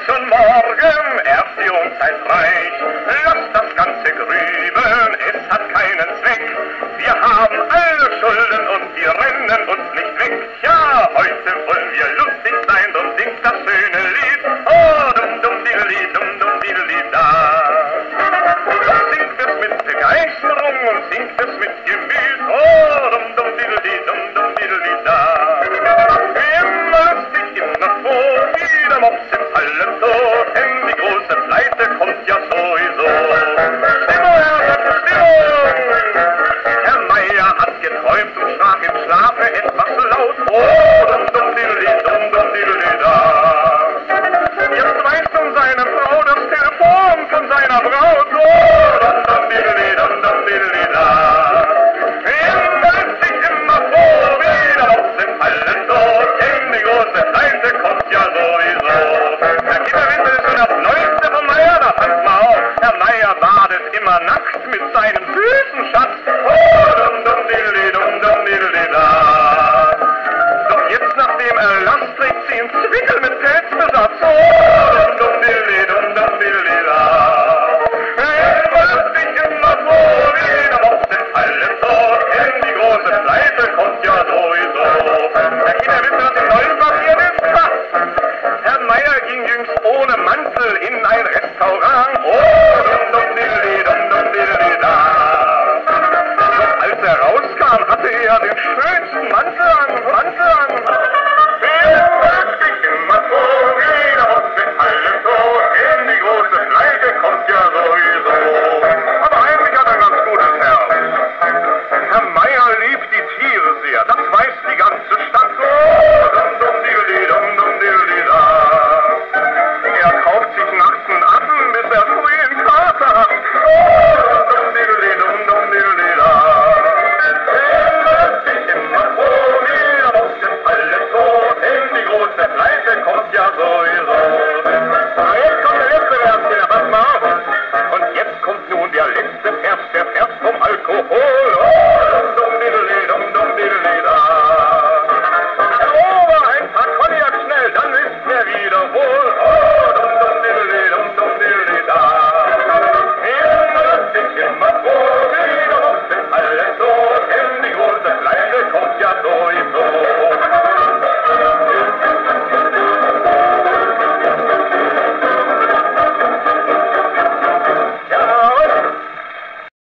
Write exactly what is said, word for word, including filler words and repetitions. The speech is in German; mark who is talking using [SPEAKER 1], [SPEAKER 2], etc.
[SPEAKER 1] schon morgen erst die Unzeit reicht. Lasst das Ganze grübeln, es hat keinen Zweck. Wir haben alle Schulden und wir rennen uns nicht weg. Ja, heute wollen wir lustig sein, drum singt das schöne Lied. Oh, dum dum diddeli, dum dum diddeli da. Doch singt es mit Begeisterung und singt es mit Gemüt. Oh, dum dum diddeli, dum dum diddeli da. Immer lustig, immer froh, wie der Mops im Fallen tot, denn die große Pleite kommt ja sowieso. Stimmung, Herr, Stimmung! Herr Meier hat geträumt und sprach im Schlafe etwas laut. Oh, dum dum diddeli, dum dum diddeli da. Jetzt weiß nun seine Frau das Telefon von seiner Braut. Oh, dum dum diddeli, dum dum diddeli da. Immer lustig, immer froh, wie der Mops im Fallen tot, denn die große Pleite kommt ja sowieso. Herr Kimmerwitz ist schon das Neueste von Meier, da passt mal auf. Herr Meier badet immer nackt mit seinem süßen Schatz. Oh, dum dum diddeli, dum dum diddeli da. Doch jetzt nachdem er Last trägt sie im Zwickel mit Pelzbesatz. Oh, dum dum diddeli, dum dum diddeli da. Immer lustig, immer froh, wie der Mops im Fallen tot, denn die große Pleite kommt ja sowieso. Herr Kinderwitz, was im Neuen passiert ist? Ha! Herr Meier ging jüngst ohne Mantel in ein